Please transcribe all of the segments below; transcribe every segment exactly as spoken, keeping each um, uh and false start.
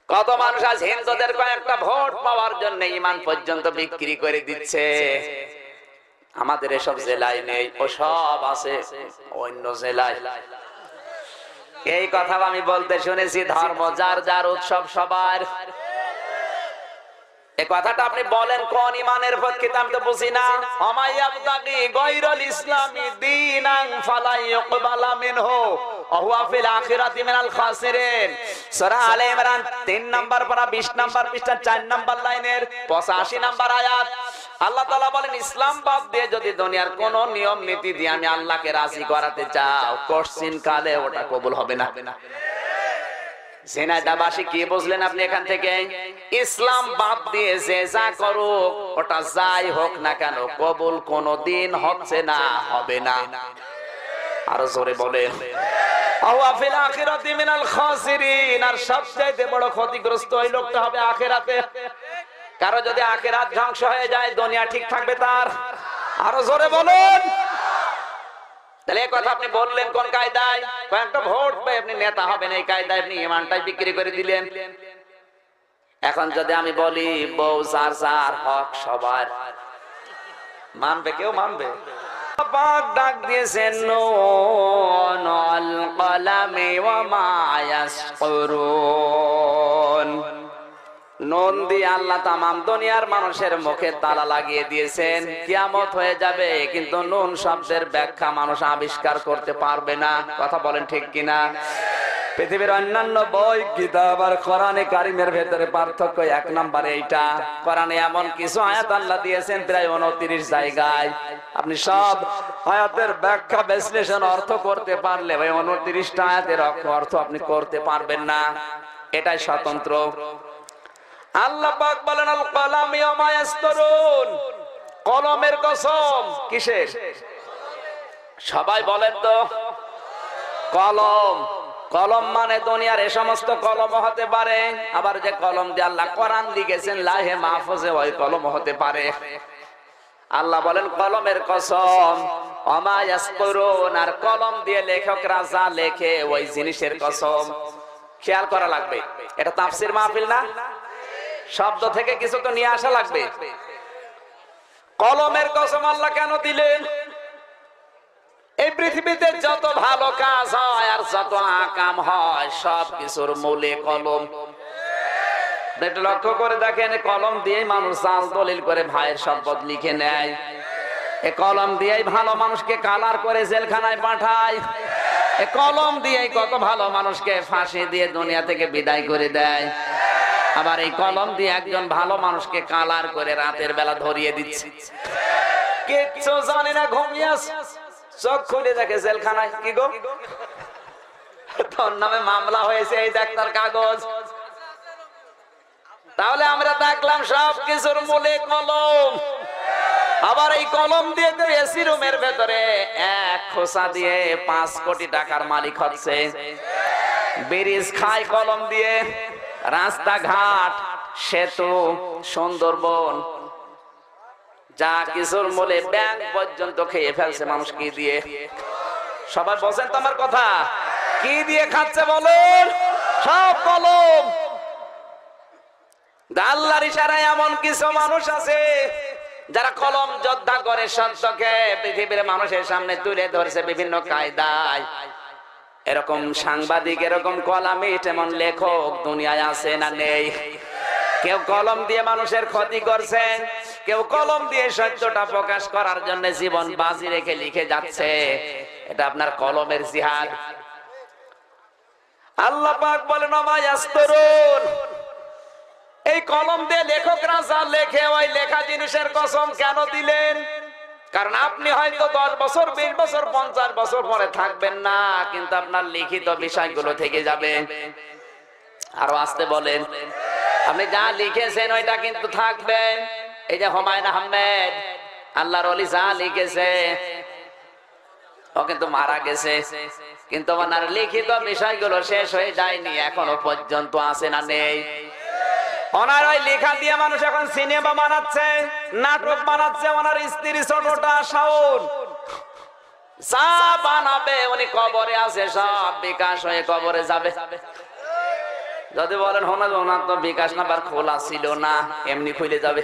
কত মানুষ আজ হিন্দুদের কয়েকটা ভোট পাওয়ার জন্য ইমান পর্যন্ত বিক্রি করে দিচ্ছে। আমাদের এসব জেলায় নেই, ও সব আছে অন্য জেলায়। এই কথা আমি বলতে শুনেছি, ধর্ম যার যার, উৎসব সবার। এই কথাটা আপনি বলেন কোন ইমানের পক্ষে, আমি তো বুঝি না। আমায়াবতাগি গায়রাল ইসলামি দীনান ফালা ইউকবালা মিনহু ওয়া হুয়া ফিল আখিরাতি মিনাল খাসিরিন। সূরা আলে ইমরান তিন নাম্বার পারা বিশ নাম্বার পৃষ্ঠা চার নাম্বার লাইনের পঁচাশি নাম্বার আয়াত। আল্লাহ তাআলা বলেন, ইসলাম বাদ দিয়ে যদি দুনিয়ার কোন নিয়ম নীতি দিয়ে আমি আল্লাহকে রাজি করাতে চাও, কোশ্চিন কালে ওটা কবুল হবে না। জেনাদাবাসী কি বুঝলেন আপনি এখান থেকে? ইসলাম বাদ দিয়ে যে যা করুক, ওটা যাই হোক না কেন, কবুল কোনদিন হচ্ছে না, হবে না। আরো জোরে বলেন, ওয়া ফিল আখিরাতি মিনাল খাসিরিন। আর সবচেয়ে বড় ক্ষতিগ্রস্ত ওই লোকটা হবে আখিরাতে। কারো যদি আখিরাত ধ্বংস হয়ে যায়, দুনিয়া ঠিক থাকবে তার? আরো জোরে বলুন। তাহলে এই কথা আপনি বললেন কোন কায়দায়? কয়েকটা ভোট পেয়ে আপনি নেতা হবেন, এই কায়দায় আপনি ইমানটাই বিক্রি করে দিলেন। এখন যদি আমি বলি বউ যার যার, হক সবার, মানবে কেউ? মানবে? পাক ডাক দিয়েছেন, নুন ওয়াল কলামি ওয়া মা ইয়াসকুরুন। নুন দিয়ে আল্লাহ তামাম দুনিয়ার মানুষের মুখে তালা লাগিয়ে দিয়েছেন। কিয়ামত হয়ে যাবে, কিন্তু নুন শব্দের ব্যাখ্যা মানুষ আবিষ্কার করতে পারবে না। কথা বলেন ঠিক কিনা? পৃথিবীর অন্যান্য বই, কিতাব আর কোরআনে কারিমের ভেতরে পার্থক্য এক নম্বরে এইটা। কোরআনে এমন কিছু আয়াত আল্লাহ দিয়েছেন প্রায় উনত্রিশ জায়গায়। আপনি সব আয়াতের ব্যাখ্যা বিশ্লেষণ অর্থ করতে পারলে ওই উনত্রিশটা আয়াতের অর্থ আপনি করতে পারবেন না। এটাই স্বতন্ত্র। আল্লাহ পাক বলেন, আল কলামি ওয়া মা ইয়াসতুরুন। কলমের কসম। কিসের? সবাই বলেন তো। কলম। কলম মানে দুনিয়ার এই সমস্ত কলম হতে পারে, আবার যে কলম দিয়ে আল্লাহ কোরআন লিখেছেন লাহে মাহফুজে, ওই কলম হতে পারে। আল্লাহ বলেন কলমের কসম, ওয়া মা ইয়াসতুরুন। আর কলম দিয়ে লেখকরা যা লেখে ওই জিনিসের কসম। খেয়াল করা লাগবে, এটা তাফসীর মাহফিল না, শব্দ থেকে কিছু তো নিয়ে আসা লাগবে। কলমের কসম আল্লাহ কেন দিলেন? এই পৃথিবীতে যত ভালো কাজ হয় আর যত আকাম হয়, সব কিছুর মূলে কলম। একটু লক্ষ্য করে দেখেন, কলম দিয়ে মানুষ জাল দলিল করে ভাইয়ের শপথ লিখে নেয়। এই কলম দিয়েই ভালো মানুষকে কালার করে জেলখানায় পাঠায়। এই কলম দিয়েই কত ভালো মানুষকে ফাঁসি দিয়ে দুনিয়া থেকে বিদায় করে দেয়। আবার এই কলম দিয়ে একজন ভালো মানুষকে কালার করে রাতের বেলা ধরিয়ে দিচ্ছে। কিচ্ছু জানে না, ঘুমিয়ে আছে, চোখ খুলে দেখে জেলখানায়। কি গো, তোর নামে মামলা হয়েছে, এই দেখ তার কাগজ। তাহলে আমরা দেখলাম সব কিছুর মূলে কলম। আবার এই কলম দিয়ে তো এসি রুমের ভেতরে এক খোসা দিয়ে পাঁচ কোটি টাকার মালিক হচ্ছে। ব্রিজ খায় কলম দিয়ে, রাস্তাঘাট, সেতু, সুন্দরবন, যা কিছুর মূলে ব্যাংক পর্যন্ত খেয়ে ফেলছে মানুষ কি দিয়ে? সবাই বলছেন তো আমার কথা? কি দিয়ে খাচ্ছে বলেন? সব কলম। আল্লাহর ইশারায় এমন কিছু মানুষ আছে যারা কলম যোদ্ধা করে সত্যকে পৃথিবীর মানুষের সামনে তুলে ধরছে বিভিন্ন কায়দায়। এরকম সাংবাদিক, এরকম কলামিস্ট, এমন লেখক দুনিয়ায় আছে না নেই? কেউ কলম দিয়ে মানুষের ক্ষতি করছে, কেউ কলম দিয়ে সত্যটা প্রকাশ করার জন্য জীবন বাজি রেখে লিখে যাচ্ছে। এটা আপনার কলমের জিহাদ। আল্লাহ পাক বলেন, ওয়া মা ইয়াসতুরুন। এই কলম দিয়ে লেখকরা যা লেখে, ওই লেখা জিনিসের কসম কেন দিলেন? কারণ আপনি হয়তো দশ বছর, বিশ বছর, পঞ্চাশ বছর পরে থাকবেন না, কিন্তু আপনার লিখিত বিষয়গুলো থেকে যাবে। আরো আসতে বলেন, আপনি যা লিখেছেন ওইটা কিন্তু থাকবে। এই যে হুমায়ুন আহমেদ, আল্লাহর ওলি, যা লিখেছে ও কিন্তু মারা গেছে, কিন্তু ওনার লিখিত বিষয়গুলো শেষ হয়ে যায়নি, এখনো পর্যন্ত আছে না নেই? ওনার ওই লেখা দিয়ে মানুষ এখন সিনেমা বানাচ্ছে, নাটক বানাচ্ছে। ওনার স্ত্রী ছোটটা শাওন যা বানাবে, উনি কবরে আছে, সব বিকাশ হয়ে কবরে যাবে। যদি বলেন হোনা ওনার তো বিকাশ নাম্বার খোলা ছিল না, এমনি খুলে যাবে।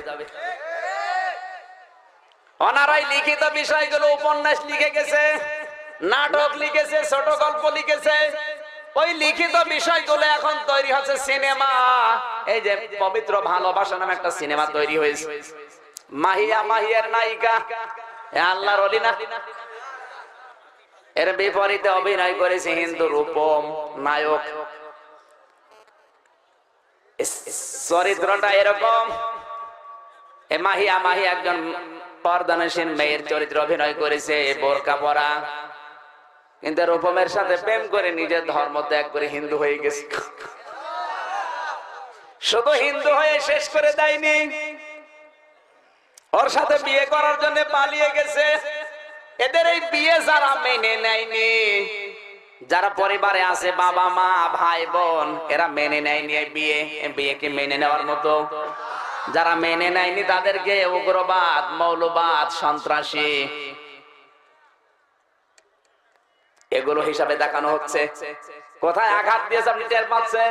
ওনারাই লিখিত বিষয়গুলো উপন্যাস লিখে গেছে, নাটক লিখেছে, ছোট গল্প লিখেছে। ওই লিখিত বিষয়গুলো এখন তৈরি হচ্ছে সিনেমা। এই যে পবিত্র ভালোবাসা নামে একটা সিনেমা তৈরি হয়েছে, মাহিয়া মাহিয়ার নায়িকা আল্লাহর ওলি না, এর বিপরীতে অভিনয় করেছে হিন্দু রূপম নায়ক। চরিত্রটা এরকম, এ মাহিয়া মাহিয়া একজন পর্দানসীন মেয়ের চরিত্র অভিনয় করেছে, বোরকা পরা, কিন্তু রূপমের সাথে প্রেম করে নিজের ধর্ম ত্যাগ করে হিন্দু হয়ে গেছে। শুধু হিন্দু হয়ে শেষ করে দেয়নি, ওর সাথে বিয়ে করার জন্য পালিয়ে গেছে। এদের এই বিয়ে যারা মেনে নেয়নি, যারা পরিবারে আছে বাবা মা ভাই বোন, এরা মেনে নেয়নি এই বিয়ে। বিয়েকে মেনে নেওয়ার মতো যারা মেনে নেয়নি তাদেরকে উগ্রবাদ, মৌলবাদ, সন্ত্রাসী এগুলো হিসাবে দেখানো হচ্ছে। কোথায় আঘাত দিয়েছে আপনি টের পাচ্ছেন?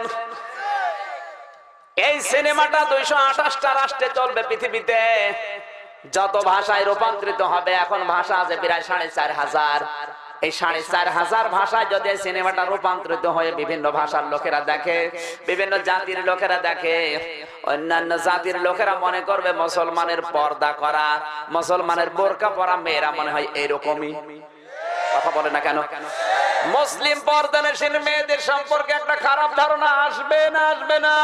এই সিনেমাটা দুইশো আঠাশটা রাষ্ট্রে চলবে পৃথিবীতে, যত ভাষায় রূপান্তরিত হবে। এখন ভাষা আছে প্রায় সাড়ে চার হাজার। এই সাড়ে চার হাজার ভাষায় যদি এই সিনেমাটা রূপান্তরিত হয়ে বিভিন্ন ভাষার লোকেরা দেখে, বিভিন্ন জাতির লোকেরা দেখে, অন্যান্য জাতির লোকেরা মনে করবে মুসলমানের পর্দা করা, মুসলমানের বোরকা পরা মেয়েরা মনে হয় এরকমই। কথা বলে না কেন? মুসলিম পর্দানসীন মেয়েদের সম্পর্কে একটা খারাপ ধারণা আসবে না? আসবে না?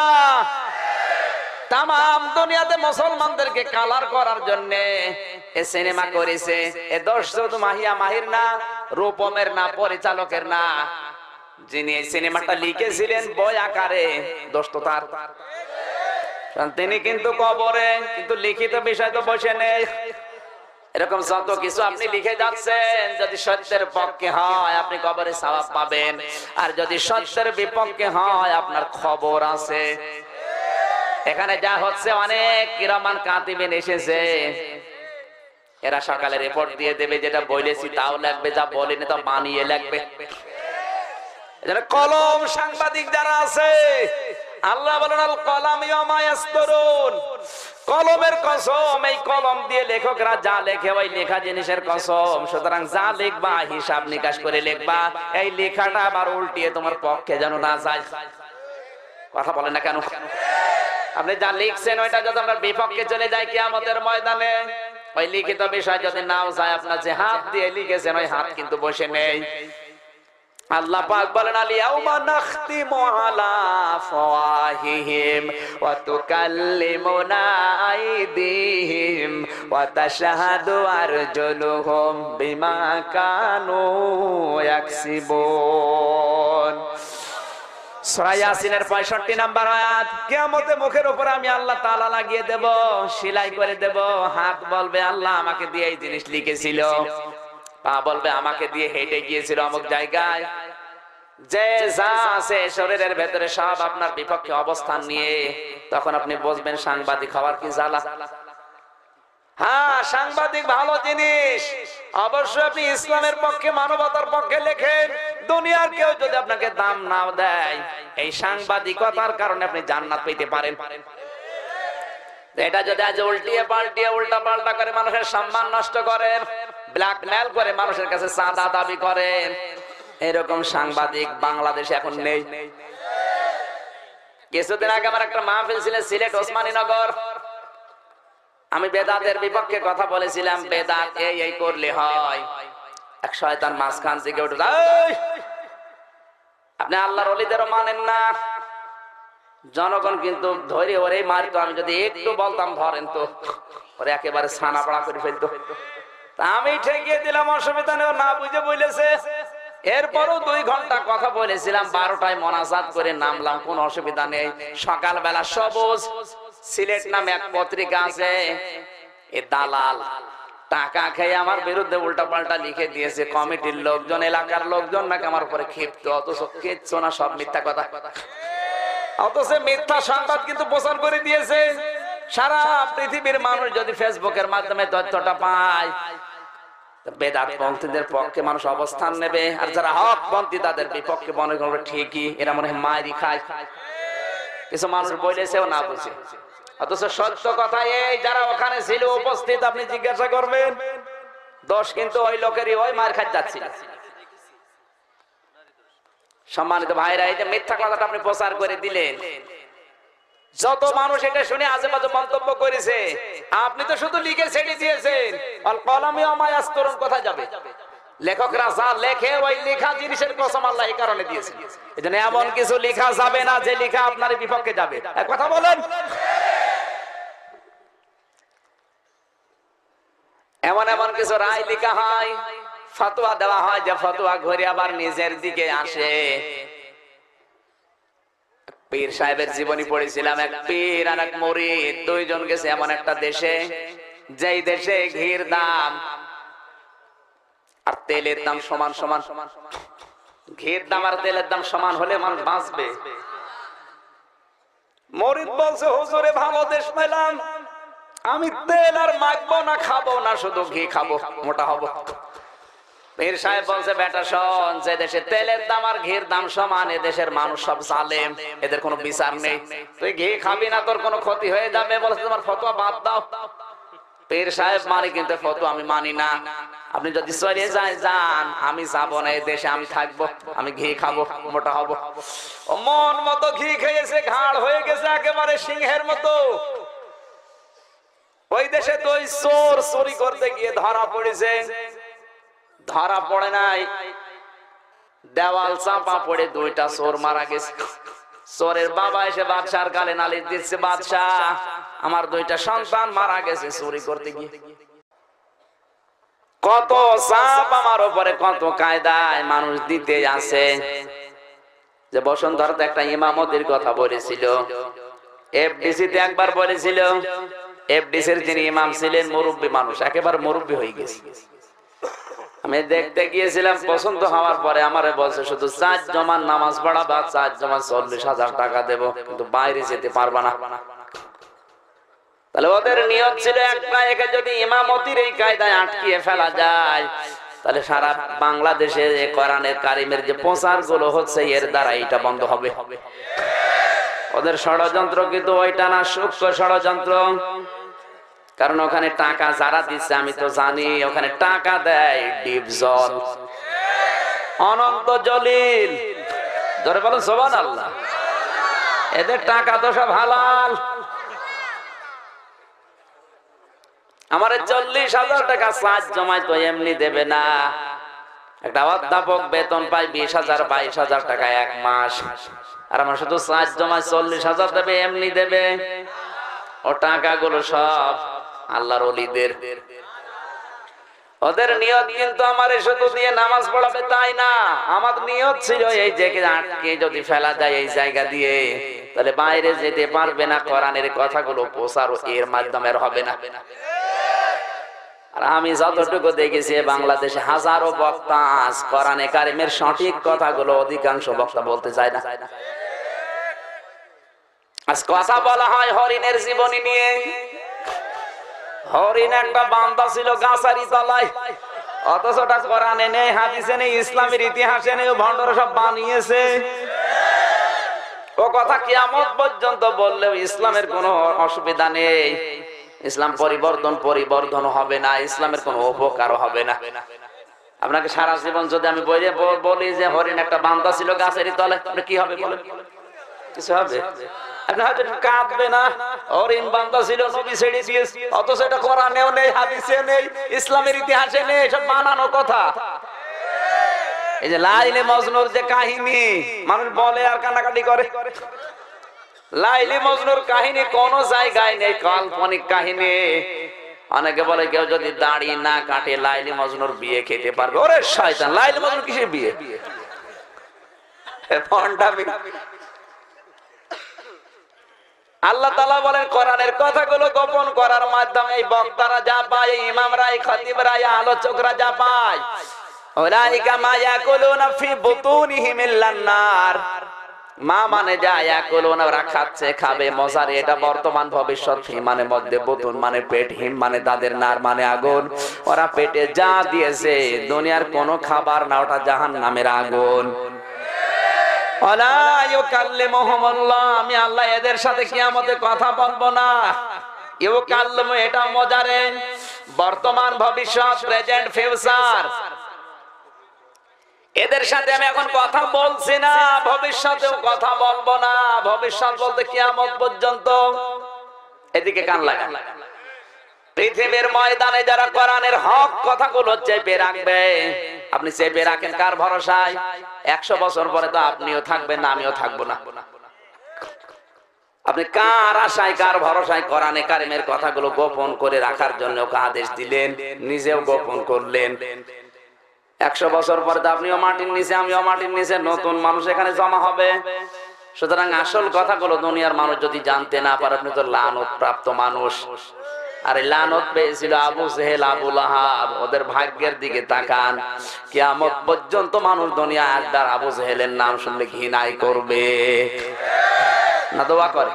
তামাম দুনিয়াতে মুসলমানদেরকে কালার করার জন্য এই সিনেমা করেছে। এ দোষ শুধু মাহিয়া মাহির না, রূপমের না, পরিচালকের না, যিনি এই সিনেমাটা লিখেছিলেন বই আকারে, দোষ তো তার। তিনি কিন্তু কবরে, কিন্তু লিখিত বিষয় তো বসে নেই। এরকম যত কিছু আপনি লিখে যাচ্ছেন, যদি সত্যের পক্ষে হয় আপনি কবরে সওয়াব পাবেন, আর যদি সত্যের বিপক্ষে হয় আপনার খবর আছে। এখানে যা হচ্ছে, অনেক কিরামান কাতিবিন এসেছে, এরা সকালে রিপোর্ট দিয়ে দেবে, যেটা বলেছি তাও লাগবে, যা বলেনি তা বানিয়ে লাগবে। এজন্য কলম সাংবাদিক যারা আছে, আল্লাহ বলেন আল কলাম ইয়ামা ইয়াসতুরুন, কলমের কসম, এই কলম দিয়ে লেখকরা যা লেখে ওই লেখা জিনিসের কসম। সুতরাং যা লিখবা হিসাব নিকাশ করে লিখবা, এই লেখাটা আবার উল্টিয়ে তোমার পক্ষে যেন না যায়। কথা বলেন না কেন? আপনি যা লিখছেন ওইটা যদি আপনার বিপক্ষে চলে যায় কিয়ামতের ময়দানে, ওই লিখিত বিষয় যদি নাও যায়, আপনার যে হাত দিয়ে লিখেছেন ওই হাত কিন্তু বসে নেই। আল্লাহ পাক বলেন আল ইয়াউমা নাখতিমু আলা আফওয়াহিহিম ওয়া তুকাল্লিমুনা আইদিহিম ওয়া তাশহাদু আরজুলুহুম বিমা কানু ইয়াকসিবুন। সূরা ইয়াসিনের পঁয়ষট্টি নাম্বার আয়াত। কিয়ামতে মুখের উপরে আমি আল্লাহ তাআলা লাগিয়ে দেব, সেলাই করে দেব। হাত বলবে আল্লাহ আমাকে দিয়ে এই জিনিস লিখেছিল, পা বলবে আমাকে দিয়ে হেঁটে গিয়েছিল অমুক জায়গায়। যে যা আছে শরীরের ভেতরে সব আপনার বিপক্ষে অবস্থান নিয়ে, তখন আপনি বুঝবেন সাংবাদিক হওয়ার কি জ্বালা। হ্যাঁ, সাংবাদিক ভালো জিনিস, অবশ্যই আপনি ইসলামের পক্ষে, মানবতার পক্ষে লেখেন। দুনিয়ার কেউ যদি আপনাকে দাম নাও দেয়, এই সাংবাদিকতার কারণে আপনি জান্নাত পেতে পারেন। এটা যদি আজ উল্টিয়ে পাল্টিয়ে উল্টা পাল্টা করে মানুষের সম্মান নষ্ট করেন, ব্ল্যাকমেল করে মানুষের কাছে চাঁদা দাবি করেন, এরকম সাংবাদিক বাংলাদেশে এখন নেই। কিছুদিন আগে আমার একটা মাহফিল ছিল সিলেট ওসমানীনগর। আমি বেদাতের বিপক্ষে কথা বলেছিলাম, বেদাত এই এই করলে হয়। এক শয়তান মাঝখান থেকে উঠে, আপনি আল্লাহর ওলিদেরও মানেন না। জনগণ কিন্তু ধরে ওরে মারতো, আমি যদি একটু বলতাম ধরেন তো ওরে একেবারে ছানা পড়া করে ফেলতো। আমি ঠেকিয়ে দিলাম, অসুবিধা নেই, না বুঝে বলেছে। এরপরও দুই ঘন্টা কথা বলেছিলাম, বারোটায় মোনাজাত করে নামলাম, কোন অসুবিধা নেই। সকালবেলা সবুজ সিলেট নামে এক পত্রিকা আছে, এ দালাল টাকা খেয়ে আমার বিরুদ্ধে উল্টা পাল্টা লিখে দিয়েছে। কমিটির লোকজন, এলাকার লোকজন নাকি আমার উপরে ক্ষিপ্ত, অথচ কিচ্ছু না, সব মিথ্যা কথা। অথচ মিথ্যা সংবাদ কিন্তু প্রচার করে দিয়েছে। সারা পৃথিবীর মানুষ যদি ফেসবুকের মাধ্যমে তথ্যটা পায়, বেদাত পন্থীদের পক্ষে মানুষ অবস্থান নেবে, আর যারা হক পন্থী তাদের বিপক্ষে মনে করবে ঠিকই, এরা মনে হয় মায়েরই খায়। কিছু মানুষ বলেছেও না বুঝে, অথচ সত্য কথা এই যারা ওখানে ছিল উপস্থিত, আপনি জিজ্ঞাসা করবেন দোষ কিন্তু ওই লোকেরই, ওই মার খাত যাচ্ছিল। সম্মানিত ভাইরা, এই যে মিথ্যা কথাটা আপনি প্রচার করে দিলেন, যত মানুষ এটা শুনে আজেবাজে মন্তব্য করেছে, আপনি তো শুধু লিখে ছেড়ে দিয়েছেন। আল কলামি ওয়া মা ইয়াসতুরুন কোথায় যাবে? লেখকরা যা লেখে ওই লেখা জিনিসের কসম আল্লাহ এই কারণে দিয়েছেন। এজন্য এমন কিছু লেখা যাবে না যে লেখা আপনার বিপক্ষে যাবে। এক কথা বলেন, এমন এমন কিছু রায় লেখা হয়, ফতোয়া দেওয়া হয়, যে ফতোয়া ঘুরে আবার নিজের দিকে আসে। পীর সাহেবের জীবনী পড়েছিলাম, এক পীর আর এক মুরিদ দুইজন গেছে এমন একটা দেশে, যেই দেশে ঘির দাম আর তেলের দাম সমান সমান। ঘির দাম আর তেলের দাম সমান হলে মানুষ বাঁচবে। মুরিদ বলছে, হুজুরে ভালো দেশ পেলাম, আমি তেল আর মাখবো না, খাবো না, শুধু ঘি খাবো, মোটা হবো। পীর সাহেব বলছে, বেটা শোন, যে দেশে তেলের দাম আর ঘির দাম সমান, এ দেশের মানুষ সব জালেম, এদের কোনো বিচার নেই। তুই ঘি খাবি না, তোর কোনো ক্ষতি হয়ে যাবে। বলছে, তোমার ফতোয়া বাদ দাও। পীর সাহেব মানে কিন্তু ফতোয়া আমি মানি না, আপনি যদি চলে যায় যান, আমি যাবো না, এই দেশে আমি থাকবো, আমি ঘি খাবো, মোটা হবো। ও মন মতো ঘি খেয়েছে, ঘাড় হয়ে গেছে একেবারে সিংহের মতো। ওই দেশে তো ওই চোর চুরি করতে গিয়ে ধরা পড়েছে, ধরা পড়ে নাই, দেওয়াল চাপা পড়ে দুইটা চোর মারা গেছে। চোরের বাবা এসে বাদশার গালে নালিশ দিচ্ছে, বাদশাহ আমার দুইটা সন্তান মারা গেছে চুরি করতে গিয়ে। কত চাপ আমার উপরে, কত কায়দায় মানুষ দিতে আছে। যে বসুন্ধরাতে একটা ইমামতির কথা বলেছিল, এফডিসি তে একবার বলেছিল, এফডিসির যিনি ইমাম ছিলেন মুরব্বী মানুষ, একেবারে মুরব্বী হয়ে গেছে। আমি দেখতে গিয়েছিলাম, পছন্দ হওয়ার পরে আমারে বলছে, শুধু চার জমান নামাজ পড়াবা, চার জমান চল্লিশ হাজার টাকা দেবো, কিন্তু বাইরে যেতে পারবা না। তাহলে ওদের নিয়ত ছিল একটা, একে যদি ইমামতির এই কায়দায় আটকিয়ে ফেলা যায়, তাহলে সারা বাংলাদেশে কোরআনের কারিমের যে প্রচার গুলো হচ্ছে, এর দ্বারা এটা বন্ধ হবে। ওদের ষড়যন্ত্র কিন্তু ওইটা না, সূক্ষ্ম ষড়যন্ত্র। কারণ ওখানে টাকা যারা দিচ্ছে আমি তো জানি, ওখানে টাকা দেয় ডিপজল, অনন্ত জলিল, ধরে বলুন সুবহানাল্লাহ। এদের টাকা তো সব হালাল। আমার চল্লিশ হাজার টাকা চার্জ জমায় তো এমনি দেবে না। একটা অধ্যাপক বেতন পায় বিশ হাজার বাইশ হাজার টাকা এক মাস, আর আমার শুধু চার্জ জমায় চল্লিশ হাজার দেবে, এমনি দেবে? ও টাকাগুলো সব আল্লাহর ওলিদের। ওদের নিয়ত কিন্তু আমারে শুধু দিয়ে নামাজ পড়াবে তাই না, আমার নিয়ত ছিল এই জায়গায় আটকে যদি ফেলা যায় এই জায়গা দিয়ে, তাহলে বাইরে যেতে পারবে না, কোরআনের কথাগুলো প্রচার এর মাধ্যমে হবে না। আর আমি যতটুকু দেখেছি বাংলাদেশে হাজারো বক্তা কোরআনে কারিমের সঠিক কথাগুলো অধিকাংশ বক্তা বলতে চায় না। আজ কথা বলা হয় হরিণের জীবনী নিয়ে। হরিণ একটা বান্দা ছিল গাছারি তলায়, অথচ ওটা কোরআনে নেই, হাদিসে নেই, ইসলামের ইতিহাসে নেই, ভণ্ডরা সব বানিয়েছে। ও কথা কিয়ামত পর্যন্ত বললেও ইসলামের কোনো অসুবিধা নেই, ইসলাম পরিবর্তন পরিবর্তন হবে না, ইসলামের কোনো উপকার হবে না। আপনাকে সারা জীবন যদি আমি বলি যে হরিণ একটা বান্দা ছিল গাছের তলায়, কি হবে বলেন? কিছু হবে? আপনি হয়তো কাঁদবে না, হরিণ বান্দা ছিল, নবী ছেড়ে দিয়েছে, অথচ এটা কোরআনেও নেই, হাদিসে নেই, ইসলামের ইতিহাসে নেই, সব বানানো কথা। এই যে লাইলে মজনুর যে কাহিনী মানুষ বলে আর কান্নাকাটি করে, লাইলি মজনুর কাহিনী কোন জায়গায় নেই, কাল্পনিক কাহিনী। অনেকে বলে কেউ যদি দাড়ি না কাটে লাইলি মজনুর বিয়ে খেতে পারবে। ওরে শয়তান, লাইলি মজনুর কিসের বিয়ে? আল্লাহ তাআলা বলেন কোরআনের কথাগুলো গোপন করার মাধ্যমে এই বক্তারা যা পায়, ইমামরা, খতিবরা, আলোচকরা যা পায়, উলাইকা মা ইয়াকুলুনা ফি বুতুনিহিম ইল্লান নার। মা মানে যা ইয়াকুলুনা, ওরা খাচ্ছে খাবে, মজার এটা বর্তমান ভবিষ্যৎ। ফি মানে মধ্যে, বুতুন মানে পেট, হিম মানে তাদের, নার মানে আগুন। ওরা পেটে যা দিয়েছে দুনিয়ার কোনো খাবার না, ওটা জাহান্নামের আগুন। ওয়ালা ইউকাল্লিমুহুমুল্লাহ, আমি আল্লাহ এদের সাথে কিয়ামতে কথা বলবো না। ইউকাল্লিমু এটা মজারে, বর্তমান ভবিষ্যৎ প্রেজেন্ট ফিউচার, এদের সাথে আমি এখন কথা বলছি না, ভবিষ্যতেও কথা বলবো না। ভবিষ্যৎ বলতে কিয়ামত পর্যন্ত। এদিকে কান লাগান। পৃথিবীর ময়দানে যারা কোরআনের হক কথাগুলো চেপে রাখবে, আপনি চেপে রাখেন কার ভরসায়? একশো বছর পরে তো আপনিও থাকবেন না, আমিও থাকবো না। আপনি কার আশায় কার ভরসায় কোরআনে কারিমের কথাগুলো গোপন করে রাখার জন্য আদেশ দিলেন, নিজেও গোপন করলেন। একশো বছর পরে তো আপনিও মাটির নিচে, আমিও মাটির নিচে, নতুন মানুষ এখানে জমা হবে। সুতরাং আসল কথাগুলো দুনিয়ার মানুষ যদি জানতে না পারে, আপনি তো লানত প্রাপ্ত মানুষ। আর লানত পেয়েছিল আবু জেহেল, আবু লাহাব, ওদের ভাগ্যের দিকে তাকান। কিয়ামত পর্যন্ত মানুষ দুনিয়া একবার আবু জেহেলের নাম শুনলে ঘৃণাই করবে না, দোয়া করে।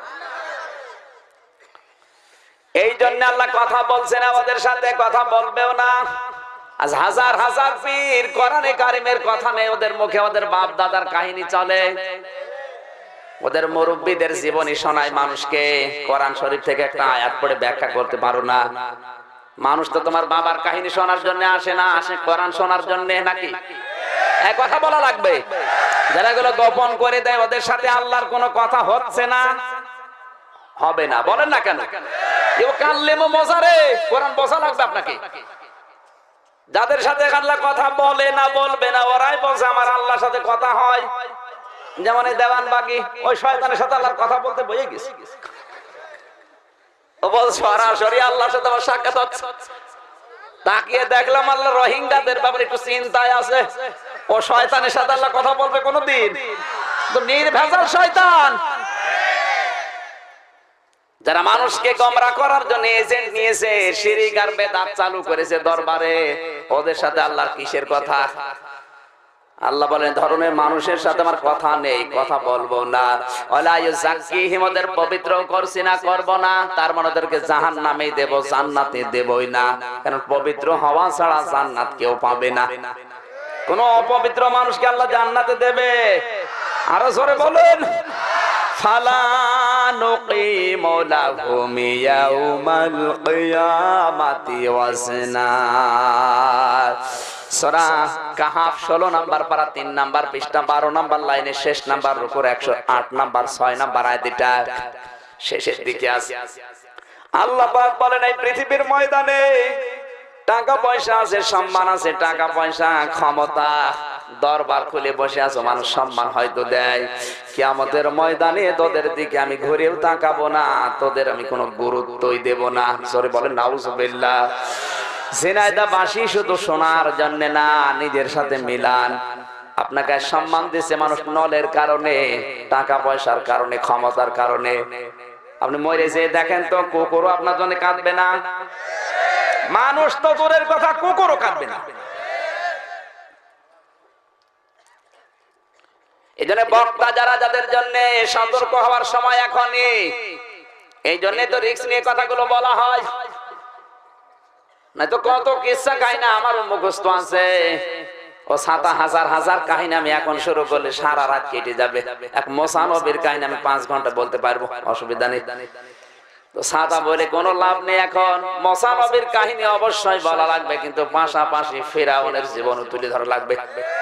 এই জন্য আল্লাহ কথা বলছে না, ওদের সাথে কথা বলবেও না। আজ হাজার হাজার পীর কোরআনে কারিমের কথা নেই ওদের মুখে, ওদের বাপ দাদার কাহিনী চলে, ওদের মুরব্বীদের জীবনী শোনায় মানুষকে। কোরআন শরীফ থেকে একটা আয়াত পড়ে ব্যাখ্যা করতে পারো না। মানুষ তো তোমার বাবার কাহিনী শোনার জন্য আসে না, আসে কোরআন শোনার জন্য নাকি? এক কথা বলা লাগবে। যারা এগুলো গোপন করে দেয়, ওদের সাথে আল্লাহর কোনো কথা হচ্ছে না, হবে না। বলেন না কেন? কেউ কাল্লেমো মজারে, কোরআন বোঝা লাগবে আপনাকে। যাদের সাথে আল্লাহ কথা বলে না, বলবে না, ওরাই বলছে আমার আল্লাহর সাথে কথা হয়। যেমন এই দেওয়ানবাগী, ওই শয়তানের সাথে আল্লাহর কথা বলতে বয়ে গেছে। ও বল সরাসরি আল্লাহর সাথে আমার সাক্ষাৎ হচ্ছে। তাকিয়ে দেখলাম আল্লাহ রোহিঙ্গাদের ব্যাপারে একটু চিন্তায় আছে। ও শয়তানের সাথে আল্লাহ কথা বলবে কোনদিন? তো নির্ভেজাল শয়তান। যারা মানুষকে গোমরাহ করার জন্য এজেন্ট নিয়েছে, শিরক আর বেদাত চালু করেছে দরবারে, ওদের সাথে আল্লাহর কিসের কথা? আল্লাহ বলেন ধরনের মানুষের সাথে আমার কথা নেই, কথা বলবো না। ওয়ালা ইউযাক্কিহিম, ওদের পবিত্র করছি না, করব না। তার মানে ওদেরকে জাহান্নামেই দেব, জান্নাতে দেবই না। কারণ পবিত্র হওয়া ছাড়া জান্নাত কেউ পাবে না। কোন অপবিত্র মানুষকে আল্লাহ জান্নাতে দেবে? আরো জোরে বলেন। ফালা নুকিমু লাহুম ইয়াউমাল কিয়ামাতি ওয়াজনা। সূরা কাহাফ ষোলো নাম্বার পারা, তিন নাম্বার পৃষ্ঠা, বারো নাম্বার লাইনের শেষ নাম্বার রুকুর একশো আট নাম্বার ছয় নাম্বার আয়াতটা শেষের দিকে আছে। আল্লাহ পাক বলেন এই পৃথিবীর ময়দানে টাকা পয়সা আছে, সম্মান আছে, টাকা পয়সা, ক্ষমতা, দরবার খুলে বসে আছো, মানুষ সম্মান হয়তো দেয়। কিয়ামতের ময়দানে তোদের দিকে আমি ঘুরেও তাকাবো না, তোদের আমি কোনো গুরুত্বই দেব না। জোরে বলেন নাউজুবিল্লাহ। জিনাইদা বাসি শুধু শোনার জন্য না, নিজের সাথে মিলান। আপনাকে সম্মান দিচ্ছে মানুষ নলের কারণে, টাকা পয়সার কারণে, ক্ষমতার কারণে। আপনি মরে যেয়ে দেখেন তো, কুকুরও আপনার জন্য কাঁদবে না। মানুষ তো দূরের কথা, কুকুরও কাঁদবে না। এই জন্য বক্তা যারা, যাদের জন্য সতর্ক হওয়ার সময় এখনই। এই জন্য তো রিস্ক নিয়ে কথাগুলো বলা হয়। নয়তো কত কিসসা কাহিনী আমার মুখস্থ আছে, ও সাতা হাজার হাজার কাহিনী আমি এখন শুরু করলে সারা রাত কেটে যাবে। এক মোসা নবীর কাহিনী আমি পাঁচ ঘন্টা বলতে পারবো, অসুবিধা নেই। তো সাদা বলে কোনো লাভ নেই। এখন মোসা নবীর কাহিনী অবশ্যই বলা লাগবে, কিন্তু পাশাপাশি ফিরআউনের জীবনও তুলে ধরা লাগবে।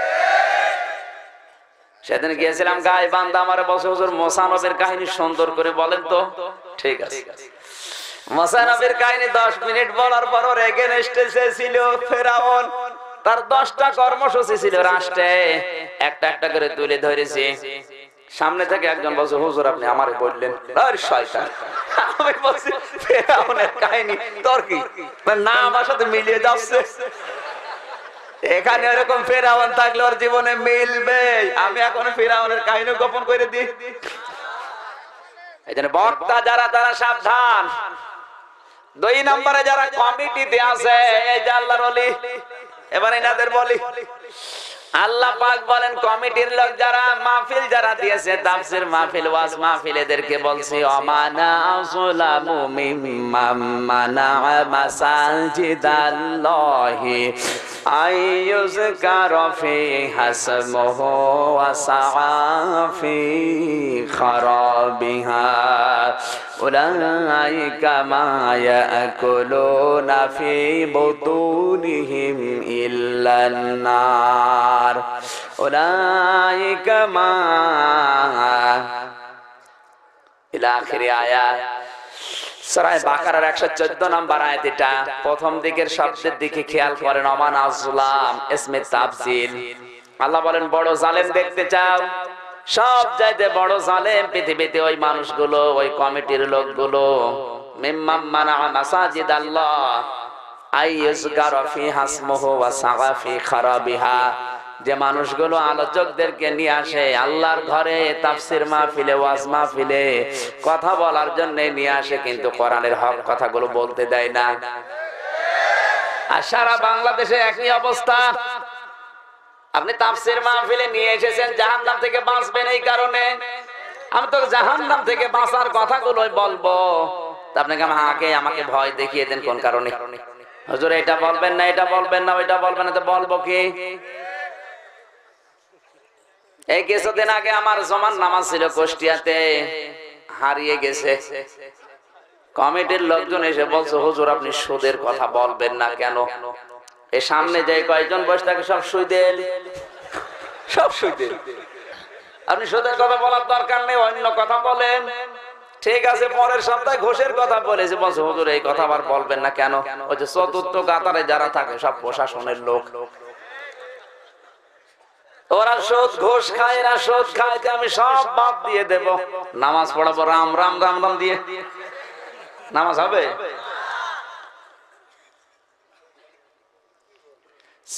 সেদিন গিয়েছিলাম গাইবান্ধা, আমার বসে হুজুর মোসা নবীর কাহিনী সুন্দর করে বলেন তো। ঠিক আছে, মোসা নবীর কাহিনী দশ মিনিট বলার পর ওর এগেনস্টে ছিল ফিরআউন। তার দশটা কর্মসূচি ছিল রাষ্ট্রে, একটা একটা করে তুলে ধরেছে। সামনে থেকে একজন বলছে হুজুর আপনি আমারে বললেন, আরে শয়তান। আমি বলছি ফিরআউনের কাহিনী তোর কি না আমার সাথে মিলিয়ে যাচ্ছে? এখানে এরকম ফিরআউন থাকলে ওর জীবনে মিলবে। আমি এখন ফিরআউনের কাহিনী গোপন করে দিই। এই জন্য বক্তা যারা, তারা সাবধান। দুই নম্বরে যারা কমিটিতে আছে, এই যে আল্লাহর ওলি, এবার এনাদের বলি আল্লাহ পাক বলেন কমিটির লোক যারা মাহফিল যারা দিয়েছে তাফসীর মাহফিল ওয়াজ মাহফিল এদেরকে বলছি অমানা আসলামু মিম্মান মানা মাসাজিদাল্লাহি আইয়ুযকারা ফি হাসমুহু ওয়া সাআফি খারাবিহা উলাইকা মা ইয়াকুলুনা ফি বুতুনিহিম ইল্লান নার উলাইকা মা ইলা আখিরি আয়াত সূরা বাকারার একশো চোদ্দ নম্বর আয়াত। এটা প্রথম দিকের শব্দের দিকে খেয়াল করেন, অমান আযলাম ইসমে তাফসীল। আল্লাহ বলেন বড় জালেম দেখতে চাও, সব চাইতে বড় জালেম পৃথিবীতে ওই মানুষগুলো, ওই কমিটির লোকগুলো মিম্মাম মানা মাসাজিদ আল্লাহ আইয়ুযকারা ফিহা ইসমুহু ওয়া সাআ ফি খারাবিহা, যে মানুষগুলো আলোচকদেরকে নিয়ে আসে আল্লাহর ঘরে তাফসীর মাহফিলে ওয়াজ মাহফিলে কথা বলার জন্য নিয়ে আসে, কিন্তু কোরআনের হক কথাগুলো বলতে দেয় না। আর সারা বাংলাদেশে একই অবস্থা। আপনি তাফসীর মাহফিলে নিয়ে এসেছেন জাহান্নাম থেকে বাঁচবেন, এই কারণে আমি তো জাহান্নাম থেকে বাঁচার কথাগুলোই বলবো। আপনাকে আমাকে আমাকে ভয় দেখিয়ে দেন কোন কারণে? হুজুর এটা বলবেন না, এটা বলবেন না, ওইটা বলবেন না, তো বলবো কি? এই কিছুদিন আগে আমার জমান নামাজ ছিল কুষ্টিয়াতে, হারিয়ে গেছে। কমিটির লোকজন এসে বলছে হুজুর আপনি সুদের কথা বলবেন না কেন? এই সামনে যে কয়েকজন বসে থাকে সব সুদের, সব সুদের। আপনি সুদের কথা বলার দরকার নেই, অন্য কথা বলেন। ঠিক আছে, পরের সপ্তাহে ঘোষের কথা বলেছে, বলছে হুজুর এই কথা আবার বলবেন না কেন? ওই যে চতুর্থ কাতারে যারা থাকে সব প্রশাসনের লোক, ওরা সুদ ঘোষ খায়, এরা সুদ খায়, আমি সব বাদ দিয়ে দেব, নামাজ পড়াবো রাম রাম রাম রাম দিয়ে। নামাজ হবে?